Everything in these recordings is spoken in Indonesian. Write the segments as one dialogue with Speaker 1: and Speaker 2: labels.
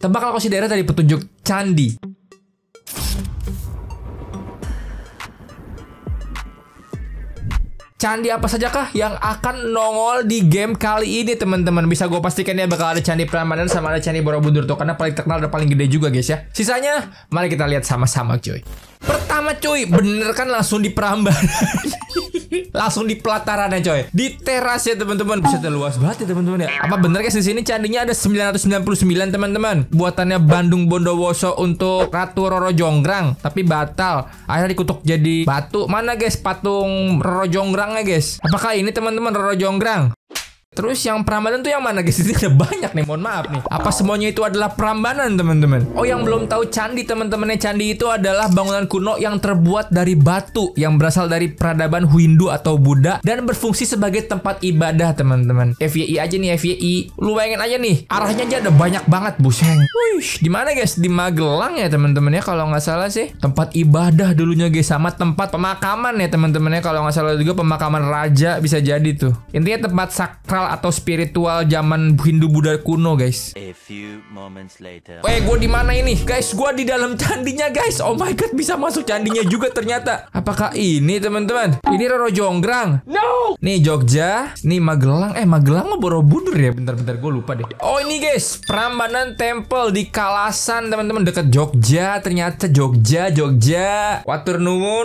Speaker 1: Tebak lokasi daerah dari petunjuk candi. Candi apa sajakah yang akan nongol di game kali ini, teman-teman? Bisa gue pastikan ya bakal ada Candi Prambanan sama ada Candi Borobudur tuh, karena paling terkenal dan paling gede juga guys ya. Sisanya mari kita lihat sama-sama cuy. Pertama cuy, bener kan langsung di Prambanan. Langsung di pelatarannya coy, di teras ya teman-teman. Bisa luas banget ya teman-teman ya. Apa bener guys di sini candinya ada 999 teman-teman. Buatannya Bandung Bondowoso untuk Ratu Roro Jonggrang, tapi batal. Akhirnya dikutuk jadi batu. Mana guys patung Roro Jonggrangnya guys? Apakah ini teman-teman Roro Jonggrang? Terus yang Prambanan tuh yang mana guys? Ini ada banyak nih, mohon maaf nih. Apa semuanya itu adalah Prambanan teman-teman? Oh, yang belum tahu candi teman-teman, candi itu adalah bangunan kuno yang terbuat dari batu yang berasal dari peradaban Hindu atau Buddha dan berfungsi sebagai tempat ibadah teman-teman. FYI aja nih, FYI. Lu bayangin aja nih, arahnya aja ada banyak banget buseng. Wih, di mana guys? Di Magelang ya teman-teman ya kalau nggak salah sih. Tempat ibadah dulunya guys, sama tempat pemakaman ya teman-teman ya kalau nggak salah juga, pemakaman raja bisa jadi tuh. Intinya tempat sakral atau spiritual zaman Hindu Buddha kuno guys.
Speaker 2: A few moments later.
Speaker 1: Gue di mana ini guys? Gue di dalam candinya guys. Oh my god, bisa masuk candinya juga ternyata. Apakah ini teman-teman? Ini Roro Jonggrang. No. Nih Jogja, nih Magelang. Magelang mah Borobudur ya. Bentar-bentar gue lupa deh. Oh ini guys, Prambanan Temple di Kalasan teman-teman, dekat Jogja. Ternyata Jogja. Matur nuwun.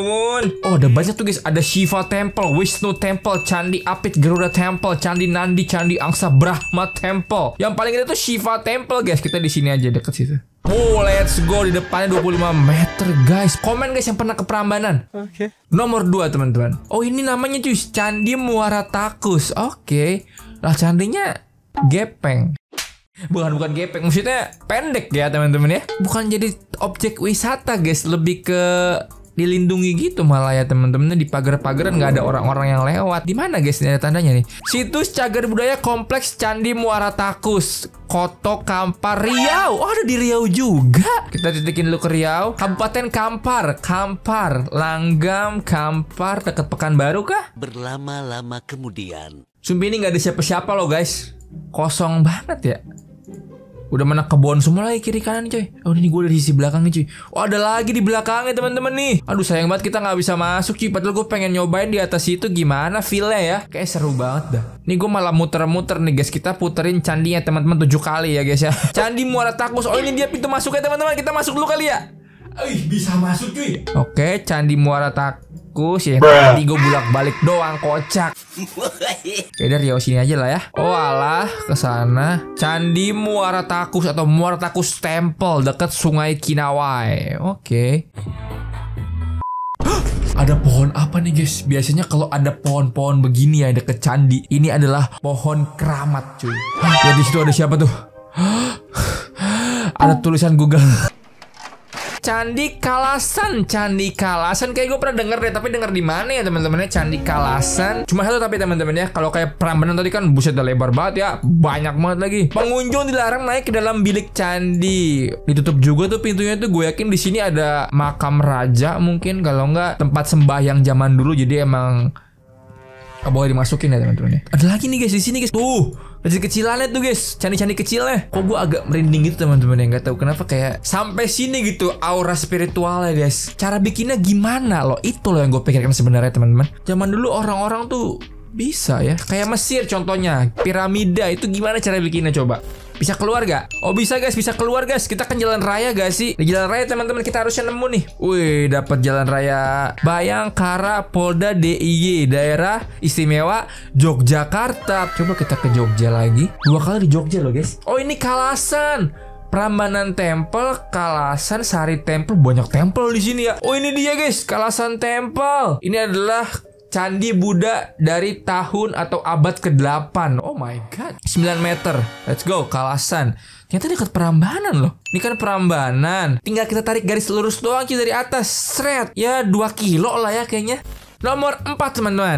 Speaker 1: Oh ada banyak tuh guys. Ada Shiva Temple, Wisnu Temple, Candi Apit Garuda Temple, Candi Nandi, Candi Angsa Brahma Temple. Yang paling gede tuh Shiva Temple guys. Kita di sini aja deket situ. Oh, let's go, di depannya 25 meter guys. Komen guys yang pernah ke Prambanan. Oke. Nomor 2 teman-teman. Oh ini namanya cuy, Candi Muara Takus. Oke. Lah candinya gepeng. Bukan gepeng, maksudnya pendek ya teman-teman ya. Bukan jadi objek wisata guys, lebih ke dilindungi gitu malah ya teman-teman. Di pagar-pagaran nggak ada orang-orang yang lewat. Di mana guys? Ini ada tandanya nih. Situs Cagar Budaya Kompleks Candi Muara Takus, Koto Kampar, Riau. Oh ada di Riau juga. Kita titikin dulu ke Riau. Kabupaten Kampar, Langgam, Kampar, dekat Pekanbaru kah?
Speaker 2: Berlama-lama kemudian.
Speaker 1: Sumpah ini nggak ada siapa-siapa loh guys. Kosong banget ya. Udah mana kebon semua lagi kiri kanan coy. Oh ini gue dari sisi belakangnya cuy. Oh ada lagi di belakangnya teman-teman nih. Aduh sayang banget kita nggak bisa masuk cuy. Padahal gue pengen nyobain di atas itu gimana feelnya ya. Kayak seru banget dah. Nih gue malah muter-muter nih guys. Kita puterin candinya teman-teman 7 kali ya guys ya. Candi Muara Takus. Oh ini dia pintu masuknya teman-teman. Kita masuk dulu kali ya. Bisa masuk cuy. Oke, Candi Muara Takus ya. Tadi gue bolak-balik doang, kocak. Oke, dari Riau sini aja lah ya. Oh alah, ke sana. Candi Muara Takus atau Muara Takus Temple dekat Sungai Kinawai. Oke. Ada pohon apa nih guys? Biasanya kalau ada pohon-pohon begini ya deket candi, ini adalah pohon keramat cuy. Ya di situ ada siapa tuh? Ada tulisan Google. Candi Kalasan kayak gue pernah denger deh, tapi denger di mana ya teman-temannya? Candi Kalasan cuma satu tapi teman-teman ya. Kalau kayak Prambanan tadi kan buset udah lebar banget ya, banyak banget lagi. Pengunjung dilarang naik ke dalam bilik candi. Ditutup juga tuh pintunya tuh. Gue yakin di sini ada makam raja mungkin, kalau enggak tempat sembahyang zaman dulu. Jadi emang gak boleh dimasukin ya teman-teman ya. Ada lagi nih guys di sini guys. Tuh kecil-kecilannya tuh guys, candi-candi kecilnya. Kok gue agak merinding gitu teman-teman ya, nggak tahu kenapa kayak sampai sini gitu aura spiritualnya guys. Cara bikinnya gimana loh? Itu loh yang gue pikirkan sebenarnya teman-teman. Zaman dulu orang-orang tuh bisa ya, kayak Mesir contohnya, piramida itu gimana cara bikinnya coba? Bisa keluar gak? Oh bisa guys, bisa keluar guys. Kita kan jalan raya gak sih? Di jalan raya teman-teman kita harusnya nemu nih. Wih, dapat jalan raya Bayangkara Polda DIY Daerah Istimewa Yogyakarta. Coba kita ke Jogja lagi. 2 kali di Jogja loh guys. Oh ini Kalasan, Prambanan Temple, Kalasan, Sari Temple. Banyak temple di sini ya. Oh ini dia guys, Kalasan Temple. Ini adalah Candi Buddha dari tahun atau abad ke-8. Oh my god. 9 meter. Let's go, Kalasan. Ternyata dekat Prambanan loh. Ini kan Prambanan. Tinggal kita tarik garis lurus doang dari atas. Sret. Ya 2 kilo lah ya kayaknya. Nomor 4 teman-teman.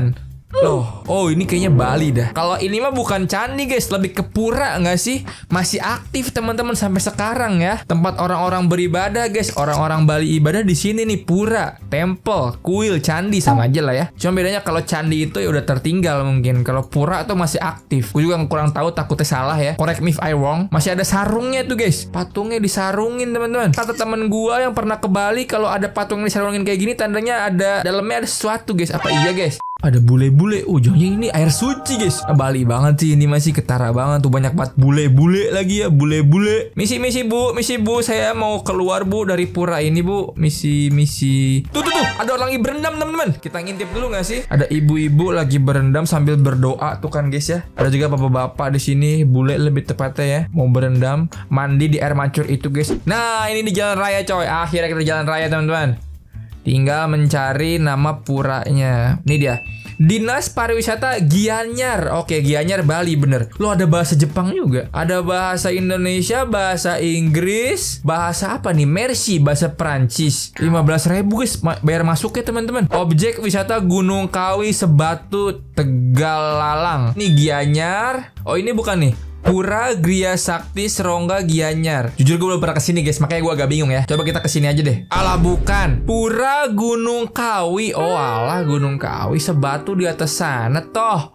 Speaker 1: Loh, oh ini kayaknya Bali dah. Kalau ini mah bukan candi guys, lebih ke pura nggak sih? Masih aktif teman-teman sampai sekarang ya. Tempat orang-orang beribadah guys. Orang-orang Bali ibadah di sini nih, pura, temple, kuil, candi sama aja lah ya. Cuma bedanya kalau candi itu ya udah tertinggal mungkin. Kalau pura tuh masih aktif. Gue juga kurang tahu, takutnya salah ya. Correct me if I wrong. Masih ada sarungnya tuh guys. Patungnya disarungin teman-teman. Kata teman gua yang pernah ke Bali, kalau ada patung yang disarungin kayak gini tandanya ada dalamnya ada sesuatu guys. Apa iya guys? Ada bule-bule. Ujungnya ini air suci guys. Bali banget sih ini, masih ketara banget tuh, banyak banget bule-bule lagi ya, bule-bule. Misi bu, saya mau keluar bu dari pura ini bu. Misi. Tuh, ada orang lagi berendam teman-teman. Kita ngintip dulu nggak sih? Ada ibu-ibu lagi berendam sambil berdoa tuh kan guys ya. Ada juga bapak-bapak di sini, bule lebih tepatnya ya, mau berendam, mandi di air mancur itu guys. Nah ini di jalan raya coy. Akhirnya kita jalan raya teman-teman. Tinggal mencari nama puranya. Ini dia. Dinas Pariwisata Gianyar. Oke, Gianyar Bali bener. Lo ada bahasa Jepang juga. Ada bahasa Indonesia, bahasa Inggris, bahasa apa nih? Merci, bahasa Prancis. 15.000 guys bayar masuknya teman-teman. Objek wisata Gunung Kawi Sebatu Tegalalang. Nih Gianyar. Oh ini bukan nih. Pura Gria Sakti Serongga Gianyar. Jujur gue belum pernah kesini guys, makanya gue agak bingung ya. Coba kita kesini aja deh. Alah bukan, Pura Gunung Kawi. Oh alah, Gunung Kawi Sebatu di atas sana toh.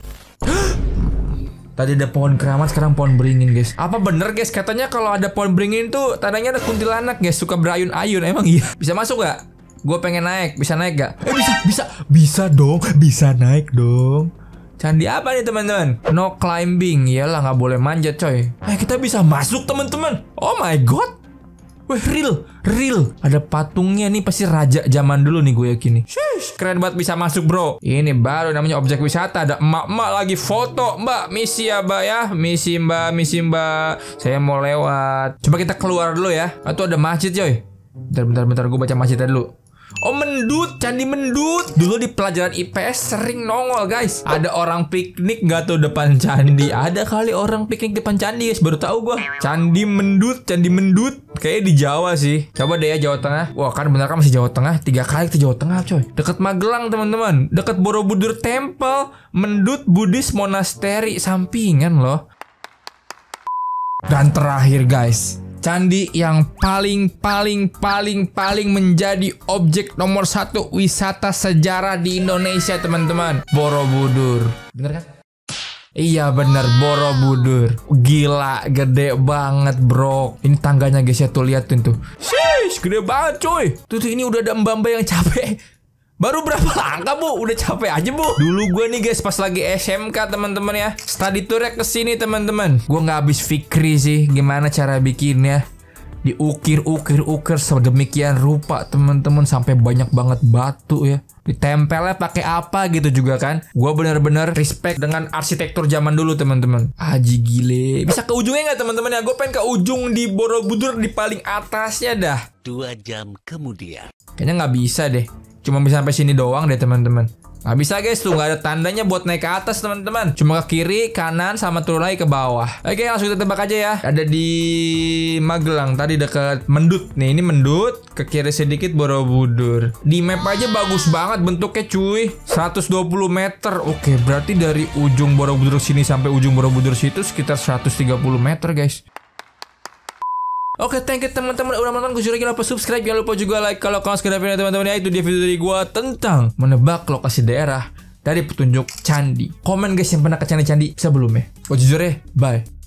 Speaker 1: Tadi ada pohon keramat, sekarang pohon beringin guys. Apa bener guys, katanya kalau ada pohon beringin tuh tandanya ada kuntilanak guys, suka berayun-ayun. Emang iya? Bisa masuk gak? Gue pengen naik, bisa naik gak? Bisa dong, bisa naik dong. Candi apa nih teman-teman? No climbing. Iyalah nggak boleh manjat coy. Kita bisa masuk teman-teman. Oh my god. Wih real. Ada patungnya nih, pasti raja zaman dulu nih gue yakin nih. Shush, keren banget bisa masuk bro. Ini baru namanya objek wisata. Ada emak-emak lagi foto. Mbak misi ya mbak ya. Misi mbak. Saya mau lewat. Coba kita keluar dulu ya. Atau ada masjid coy. Bentar gue baca masjidnya dulu. Oh Mendut, Candi Mendut. Dulu di pelajaran IPS sering nongol guys. Ada orang piknik gak tuh depan candi? Ada kali orang piknik depan candi guys, baru tahu gua. Candi Mendut. Kayaknya di Jawa sih. Coba deh ya Jawa Tengah. Wah kan bener kan masih Jawa Tengah. 3 kali ke Jawa Tengah coy. Deket Magelang teman-teman. Deket Borobudur Temple. Mendut Buddhist Monastery. Sampingan loh. Dan terakhir guys, candi yang paling menjadi objek nomor 1 wisata sejarah di Indonesia teman-teman. Borobudur. Bener kan? Iya bener, Borobudur. Gila, gede banget bro. Ini tangganya guys ya, tuh liatin tuh. Shish, gede banget coy. Tuh ini udah ada mbak-mbak yang capek. Baru berapa langkah bu? Udah capek aja bu. Dulu gue nih guys pas lagi SMK teman-teman ya, study tournya kesini teman-teman. Gue nggak habis fikri sih gimana cara bikinnya. Diukir sedemikian rupa teman-teman, sampai banyak banget batu ya. Ditempelnya pakai apa gitu juga kan. Gue bener-bener respect dengan arsitektur zaman dulu teman-teman. Aji gile. Bisa ke ujungnya nggak teman-teman ya? Gue pengen ke ujung di Borobudur, di paling atasnya dah.
Speaker 2: 2 jam kemudian.
Speaker 1: Kayaknya nggak bisa deh. Cuma bisa sampai sini doang deh teman-teman. Nggak bisa guys, tuh nggak ada tandanya buat naik ke atas teman-teman. Cuma ke kiri, kanan, sama turun lagi ke bawah. Oke, langsung kita tebak aja ya. Ada di Magelang, tadi deket Mendut. Nih ini Mendut, ke kiri sedikit Borobudur. Di map aja bagus banget bentuknya cuy. 120 meter. Oke, berarti dari ujung Borobudur sini sampai ujung Borobudur situ sekitar 130 meter guys. Oke, thank you teman-teman udah nonton. Gue lagi lupa subscribe, jangan lupa juga like kalau kalian suka video teman-teman ya. Itu dia video dari gue tentang menebak lokasi daerah dari petunjuk candi. Komen guys yang pernah ke candi-candi bisa belum ya? Gue jujur ya, bye.